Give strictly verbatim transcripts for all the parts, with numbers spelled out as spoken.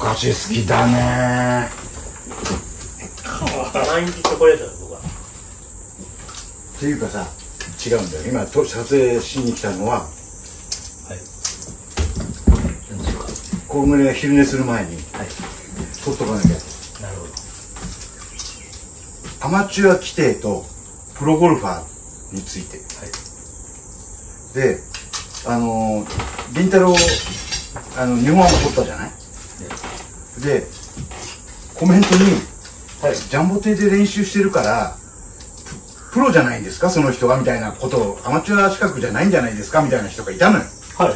菓子好きだね。 毎日チョコレートだ僕は。 っていうかさ、違うんだよ。今と撮影しに来たのは、はい、 何ですか。 これが昼寝する前に、はい、取っとかなきゃ。 なるほど。 アマチュア規定とプロゴルファーについて、はい、で、あのー、凛太郎あの日本アマ取ったじゃない、ね、でコメントに、はい、ジャンボ艇で練習してるからプ、プロじゃないんですかその人はみたいなことを、アマチュア資格じゃないんじゃないですかみたいな人がいたのよ。はい。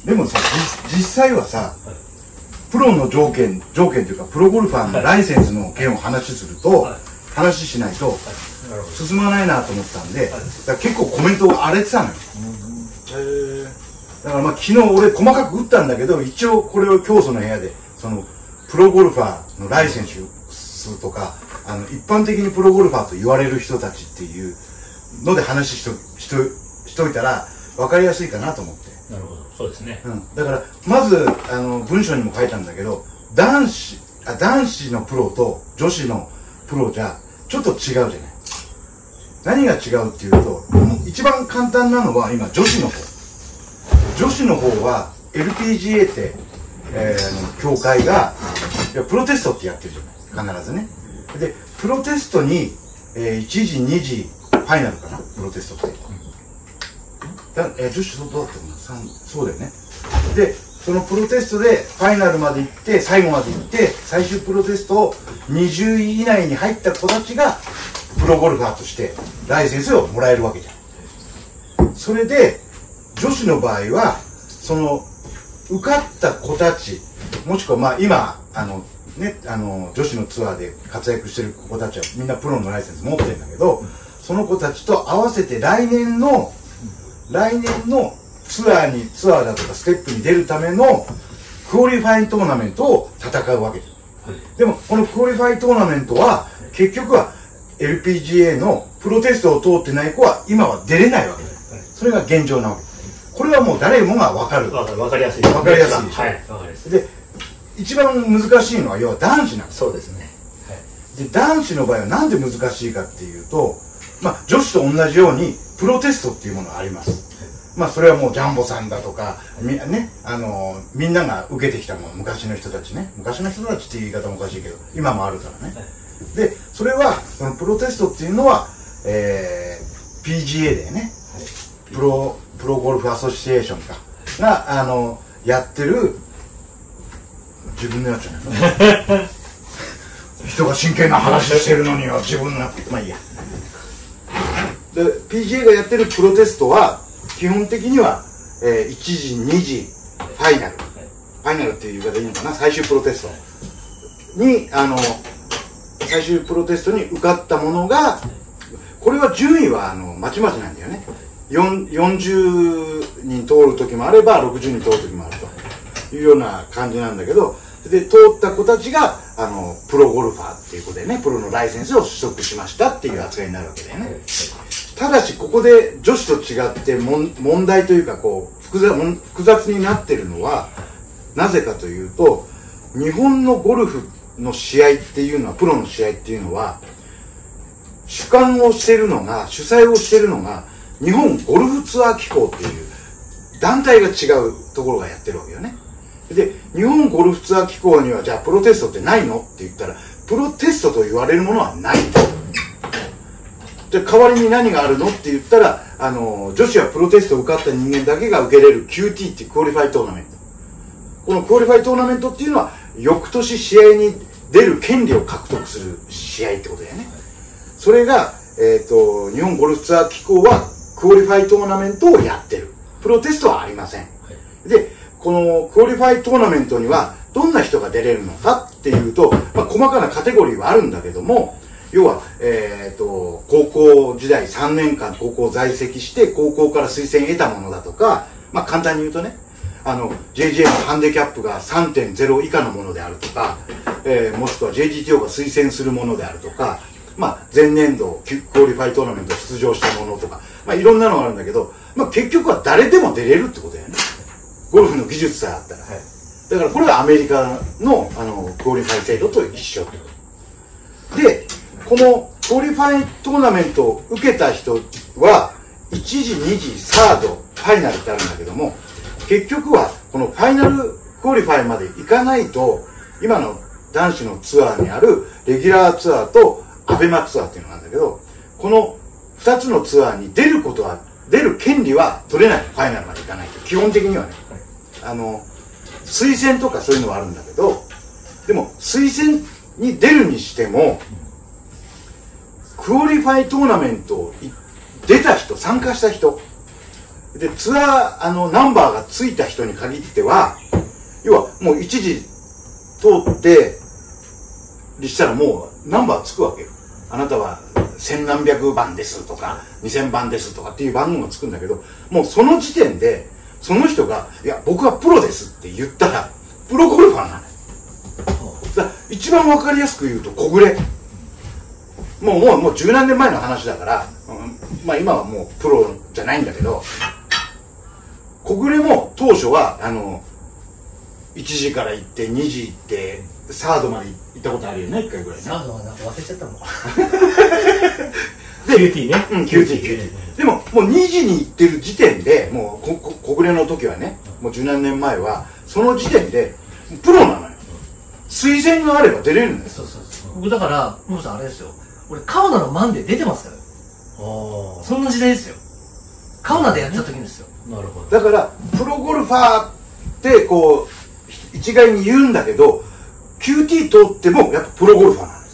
でもさ、実際はさ、はい、プロの条件、条件というかプロゴルファーのライセンスの件を話すると、はい、話しないと進まないなと思ったんで、はい、だから結構コメントが荒れてたのよ。うん、へだからまあ昨日俺細かく打ったんだけど、一応これを教祖の部屋でそのプロゴルファーのライセンスとか、あの一般的にプロゴルファーと言われる人たちっていうので話しとしとしといたら分かりやすいかなと思って。 なるほど、そうですね。うん、 だからまずあの文章にも書いたんだけど、男子あ男子のプロと女子のプロじゃちょっと違うじゃない。何が違うっていうと、一番簡単なのは今女子の方。女子の方は エルピージーエー って、えー、協会がいやプロテストってやってるじゃない、必ずね。でプロテストに、えー、いちじにじファイナルかな、プロテストって。だえー、女子どうだったかな、そうだよね。でそのプロテストでファイナルまで行って、最後まで行って最終プロテストをにじゅうい以内に入った子たちがプロゴルファーとしてライセンスをもらえるわけじゃん。それで女子の場合はその受かった子たち、もしくはまあ今あのね、あの女子のツアーで活躍してる子たちはみんなプロのライセンス持ってるんだけど、その子たちと合わせて来年の来年のツアーにツアーだとかステップに出るためのクオリファイトーナメントを戦うわけです。でもこのクオリファイトーナメントは結局は エルピージーエー のプロテストを通ってない子は今は出れないわけです。それが現状なわけです。これはもう誰もが分かる。 分かりやすい。 分かりやすいでしょ。 はい、分かりやすい。 で一番難しいのは要は男子なんです。 そうですね。 はい、で男子の場合はなんで難しいかっていうと、まあ女子と同じようにプロテストっていうものがあります。まあそれはもうジャンボさんだとかみ,、ね、あのみんなが受けてきたもの、昔の人たちね、昔の人たちっていう言い方もおかしいけど今もあるからね。でそれはそのプロテストっていうのは、えー、ピージーエー でね、プロプロゴルフアソシエーションかがあのやってる、自分のやつじゃない人が真剣な話してるのには自分の、まあいいや。で ピージーエー がやってるプロテストは基本的には、えー、いちじにじファイナル、ファイナルっていう言い方いいのかな、最終プロテストにあの最終プロテストに受かったものが、これは順位はあのまちまちなんだよね。よんじゅうにん通る時もあればろくじゅうにん通る時もあるというような感じなんだけど、で通った子たちがあのプロゴルファーっていうことでね、プロのライセンスを取得しましたっていう扱いになるわけだよね。ただしここで女子と違って問題というかこう複雑、複雑になってるのはなぜかというと、日本のゴルフの試合っていうのは、プロの試合っていうのは主管をしてるのが、主催をしてるのが日本ゴルフツアー機構っていう団体が違うところがやってるわけよね。で日本ゴルフツアー機構にはじゃあプロテストってないのって言ったら、プロテストと言われるものはないと。で代わりに何があるのって言ったら、あの女子はプロテストを受かった人間だけが受けれる キューティー っていうクオリファイトーナメント。このクオリファイトーナメントっていうのは翌年試合に出る権利を獲得する試合ってことだよね。それが、えーと、日本ゴルフツアー機構はクオリファイトーナメントをやってる。プロテストはありません。でこのクオリファイトーナメントにはどんな人が出れるのかっていうと、まあ、細かなカテゴリーはあるんだけども、要は、えー、と高校時代さんねんかん高校在籍して高校から推薦得たものだとか、まあ、簡単に言うとね、あの ジェイジェー のハンディキャップが さんてんゼロ 以下のものであるとか、えー、もしくは ジェイジーティーオー が推薦するものであるとか、まあ、前年度クオリファイトーナメント出場したものとか、まあ、いろんなのがあるんだけど、まあ、結局は誰でも出れるってことだよね、ゴルフの技術さえあったら。はい、 だからこれはアメリカのあのクオリファイ制度と一緒で、このクオリファイトーナメントを受けた人はいちじにじサードファイナルってあるんだけども、結局はこのファイナルクオリファイまで行かないと、今の男子のツアーにあるレギュラーツアーとアベマツアーっていうのがあるんだけど、このふたつのツアーに出ることは、出る権利は取れない。ファイナルまで行かないと。基本的にはね。あの、推薦とかそういうのはあるんだけど、でも推薦に出るにしても、クオリファイトーナメントを出た人、参加した人、で、ツアー、あの、ナンバーがついた人に限っては、要はもう一時通ってしたらもうナンバーつくわけよ。あなたは千何百番ですとか二千番ですとかっていう番号がつくんだけど、もうその時点でその人が「いや僕はプロです」って言ったらプロゴルファーなの。だから一番わかりやすく言うと小暮、もうもうもう十何年前の話だから、うん、まあ今はもうプロじゃないんだけど、小暮も当初はあのいちじから行ってにじ行ってサードまで行ったことあるよね、いっかいぐらいね。 サードはなんか忘れちゃったので キューティー ね。 うん、キューティー、キューティー。でも、もうにじに行ってる時点で、もう、こ、こ、小暮の時はね、もう十何年前は、その時点で、プロなのよ。推薦があれば出れるんだよ。 そうそうそう。僕だから、ムロさんあれですよ。俺、カウナのマンデー出てますから。 ああ。 そんな時代ですよ。カウナでやってた時ですよ。 なるほど。 だから、プロゴルファーって、こう、一概に言うんだけど、キューティー 通っても、やっぱプロゴルファーなんです。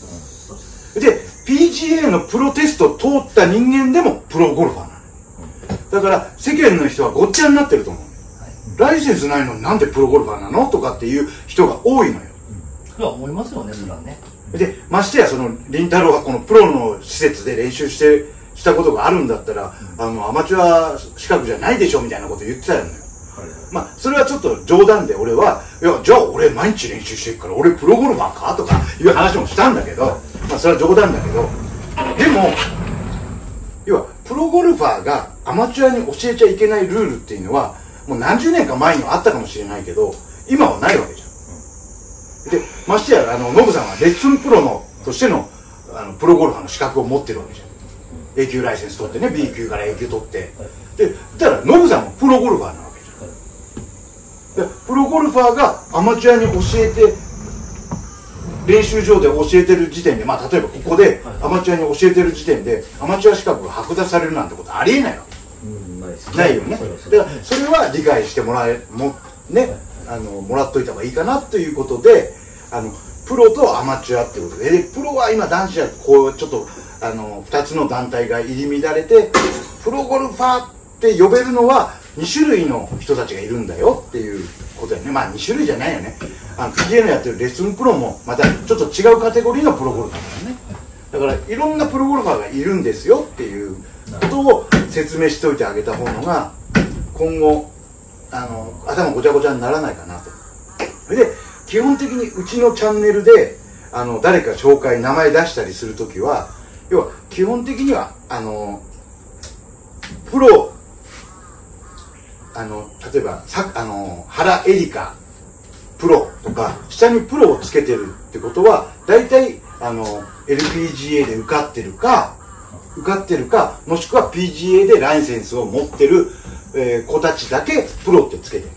で、ピージーエー のプロテストを通った人間でもプロゴルファーなの。だから、世間の人はごっちゃになってると思う。ライセンスないのになんでプロゴルファーなのとかっていう人が多いのよ。 いや、思いますよね、それはね。 で、ましてや、その、凛太郎がこのプロの施設で練習して、したことがあるんだったら、あの、アマチュア資格じゃないでしょみたいなこと言ってたのよ。まあ、それはちょっと冗談で俺は、いや、じゃあ俺毎日練習してるから、俺プロゴルファーかとかいう話もしたんだけど、まあ、それは冗談だけど、でも、要は、プロゴルファーがアマチュアに教えちゃいけないルールっていうのは、もう何十年か前にはあったかもしれないけど、今はないわけじゃん。で、ましてや、あの、ノブさんはレッスンプロの、としての、あの、プロゴルファーの資格を持ってるわけじゃん。A 級ライセンス取ってね、B 級から A 級取って。で、だから、ノブさんもプロゴルファーなわけじゃん。で、プロゴルファーがアマチュアに教えて、練習場で教えてる時点で、まあ、例えばここでアマチュアに教えてる時点で、アマチュア資格が剥奪されるなんてことありえないわけ。 うん、ないですね。 ないよね。だからそれは理解してもらえもね、あのもらっといた方がいいかなということで、あのプロとアマチュアっていうことで、でプロは今男子はこうちょっとあのふたつの団体が入り乱れて、プロゴルファーって呼べるのはに種類の人たちがいるんだよっていうことだよね。まあに種類じゃないよね。あの ピージーエー のやってるレッスンプロもまたちょっと違うカテゴリーのプロゴルファーだね。だからいろんなプロゴルファーがいるんですよっていうことを説明しておいてあげた方のが今後あの頭ごちゃごちゃにならないかなと。それで基本的にうちのチャンネルであの誰か紹介名前出したりするときは、要は基本的にはあのプロあの例えばさあの原エリカプロとか下にプロをつけてるってことは大体あの エルピージーエー で受かってるか受かってるか、もしくは ピージーエー でライセンスを持ってる、えー、子たちだけプロってつけて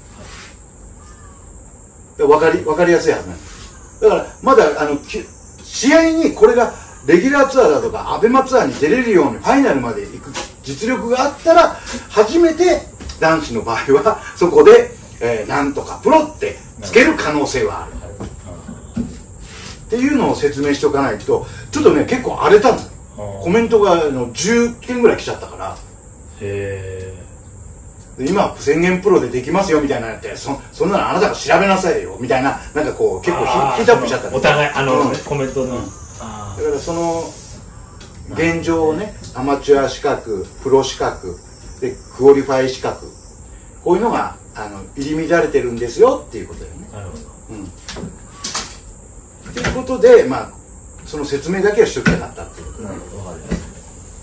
る。わかり、わかりやすいはずなんです。だから、まだ、あの、試合にこれが、レギュラーツアーだとか、アベマツアーに出れるようにファイナルまで行く実力があったら、初めて男子の場合は、そこで、えー、なんとかプロってつける可能性はある。っていうのを説明しておかないと、ちょっとね、結構荒れたの。コメントがあのじゅっけんぐらい来ちゃったから、 へで今宣言プロでできますよみたいなのやって、そそんなのあなたが調べなさいよみたいな、なんかこう結構ヒートアップしちゃった。 お互いあの、 うん、 コメントの、うん、 だからその現状をね、アマチュア資格、プロ資格でクオリファイ資格、こういうのがあの入り乱れてるんですよっていうことだよね。 なるほど。 うん。ということで、まあその説明だけはしときたかったっていうこと。 なるほど、わかります。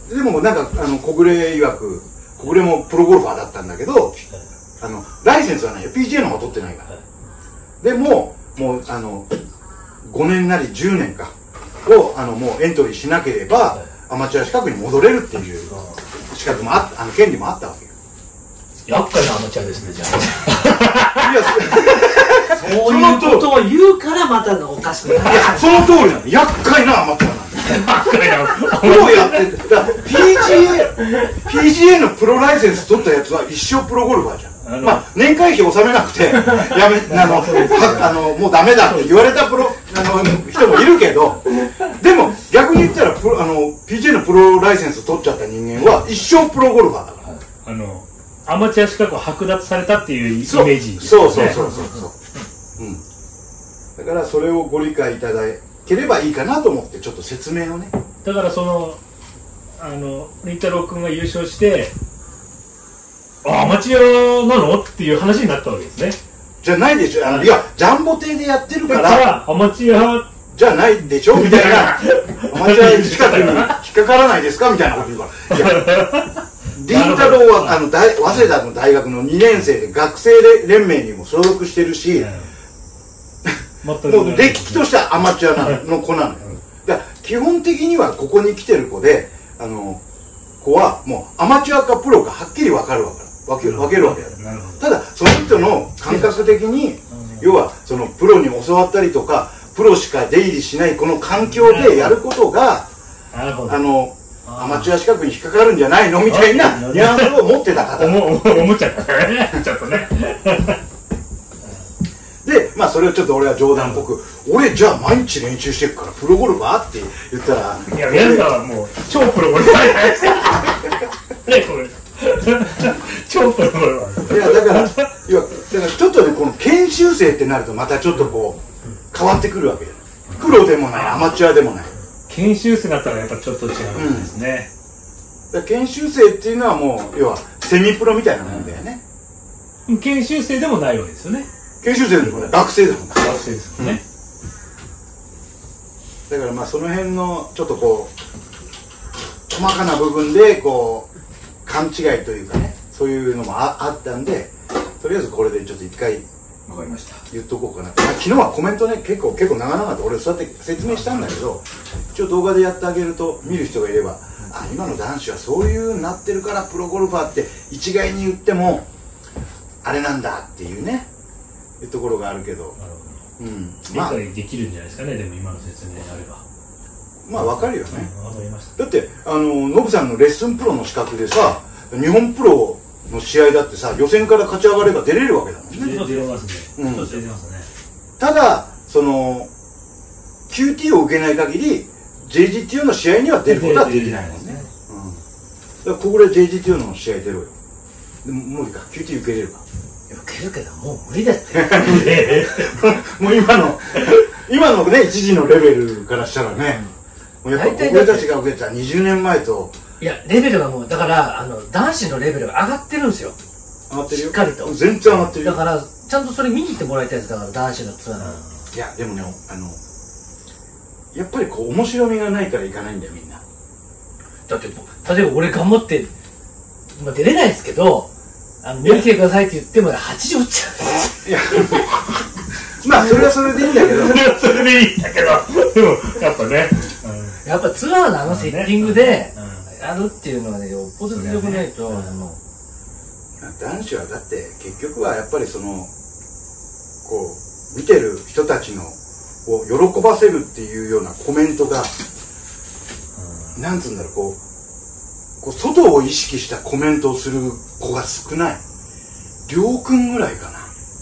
でもなんかあの小暮曰く、小暮もプロゴルファーだったんだけど、あのライセンスはないよ、ピージーエー の方が取ってないから。 でももうあのごねんなりじゅうねんかをあのもうエントリーしなければアマチュア資格に戻れるっていう資格もああの権利もあったわけよ。 厄介なアマチュアですね、じゃあ。 いやそういうことを言うからまたおかしくなる。 いやその通りなの。厄介なアマチュアなんだよ。 厄介な。 プロやってて、だから ピージーエー ピージーエー のプロライセンス取ったやつは一生プロゴルファーじゃん。まあ年会費納めなくてやめあのはあのもうダメだって言われたプロあの人もいるけど、でも逆に言ったらプロあの ピージーエー のプロライセンス取っちゃった人間は一生プロゴルファーだから。 あのアマチュア資格を剥奪されたっていうイメージですそうそうそうそうそうそう、うん、だからそれをご理解いただければいいかなと思ってちょっと説明をね。 だからそのあのりんたろう君が優勝してあアマチュアなのっていう話になったわけですね。 じゃないでしょ。あのいやジャンボ艇でやってるかだかららアマチュアじゃないでしょみたいなアマチュア資格に引っかからないですかみたいなこと言うからいやりんたろうはあの大早稲田の大学のにねん生で学生連盟にも所属してるし、もうれっきとしたアマチュアなの子なのよ。だから基本的にはここに来てる子であの子はもうアマチュアかプロかはっきり分かるわけ分ける分けるわけだ。ただその人の感覚的に要はそのプロに教わったりとかプロしか出入りしないこの環境でやることがあのアマチュア資格に引っかかるんじゃないのみたいなニュアンスを持ってた方思思っちゃったねちょっとねでまあそれをちょっと俺は冗談っぽく俺じゃあ毎日練習してるからプロゴルファーって言ったらいや宮下はもう超プロゴルファーじゃないですかねこれ超プロゴルファーいやだからいやだからちょっとねこの研修生ってなるとまたちょっとこう変わってくるわけよ。プロでもないアマチュアでもない研修生だったらやっぱちょっと違うんですね、 うん、だから研修生っていうのはもう要はセミプロみたいなもんだよね、 うん、研修生でもないわけですよね。 研修生でもない学生だもん。 学生ですもんね、 うん、だからまあその辺のちょっとこう細かな部分でこう勘違いというかねそういうのも あ, あったんでとりあえずこれでちょっと一回わかりました。 言っとこうかな。昨日はコメントね結構結構長々と俺そうやって説明したんだけど一応動画でやってあげると見る人がいればあ今の男子はそういうなってるからプロゴルファーって一概に言ってもあれなんだっていうねいうところがあるけど、 なるほど、 うん、 理解できるんじゃないですかね。でも今の説明であればまあわかるよね、 うん、わかりました。 だってあのノブさんのレッスンプロの資格でさ日本プロの試合だってさ予選から勝ち上がれば出れるわけだもんね。 出れますね、 うん、 出れますね。 ただその キューティー を受けない限り ジェイジーティーオー の試合には出ることはできないもんね。うん、だからここで ジェイジーティーオー の試合出ろよ。でも無理か キューティー 受けれるか。 受けるけどもう無理だってもう今の今のね一時のレベルからしたらね、もうやっぱ俺たちが受けたにじゅうねんまえといやレベルがもうだからあの男子のレベルが上がってるんですよ。 上がってるよ。 しっかりと全然上がってるよ。 だからちゃんとそれ見に行ってもらいたいです。だから男子のツアーの、 うん、いやでもねあのやっぱりこう面白みがないから行かないんだよみんな。 だって例えば俺頑張って、まあ、出れないですけどあの見に来てくださいって言ってもはちじ打っちゃう。 いやまあそれはそれでいいんだけどそれはそれでいいんだけどでもやっぱね、 うん、やっぱツアーのあのセッティングでやるっていうのはねよっぽど強くないと、ね、 男子はだって結局はやっぱりそのこう見てる人たちのを喜ばせるっていうようなコメントが、うん、なんつうんだろうこう、こう外を意識したコメントをする子が少ない。りょうくんぐらいかな。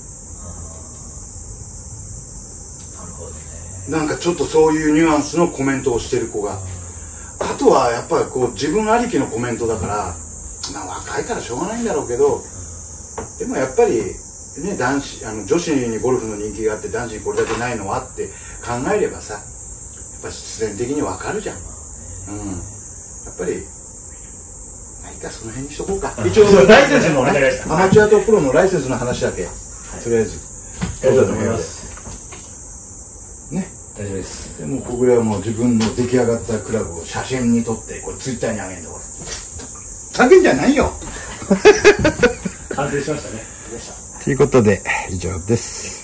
なるほどね。 なんかちょっとそういうニュアンスのコメントをしてる子が。あとはやっぱりこう自分ありきのコメントだから、まあ若いからしょうがないんだろうけど、でもやっぱりね男子あの女子にゴルフの人気があって男子にこれだけないのはって考えればさ、やっぱ必然的にわかるじゃん。うん。やっぱりまあいいかその辺にしとこうか。一応ライセンスのねアマチュアとプロのライセンスの話だけ、はい、とりあえずやろうと思います。 ね。 大丈夫です。 でもここではもう自分の出来上がったクラブを写真に撮ってこれツイッターに上げるんだこれ。叫んじゃないよ。 完成しましたね。 ということで以上です。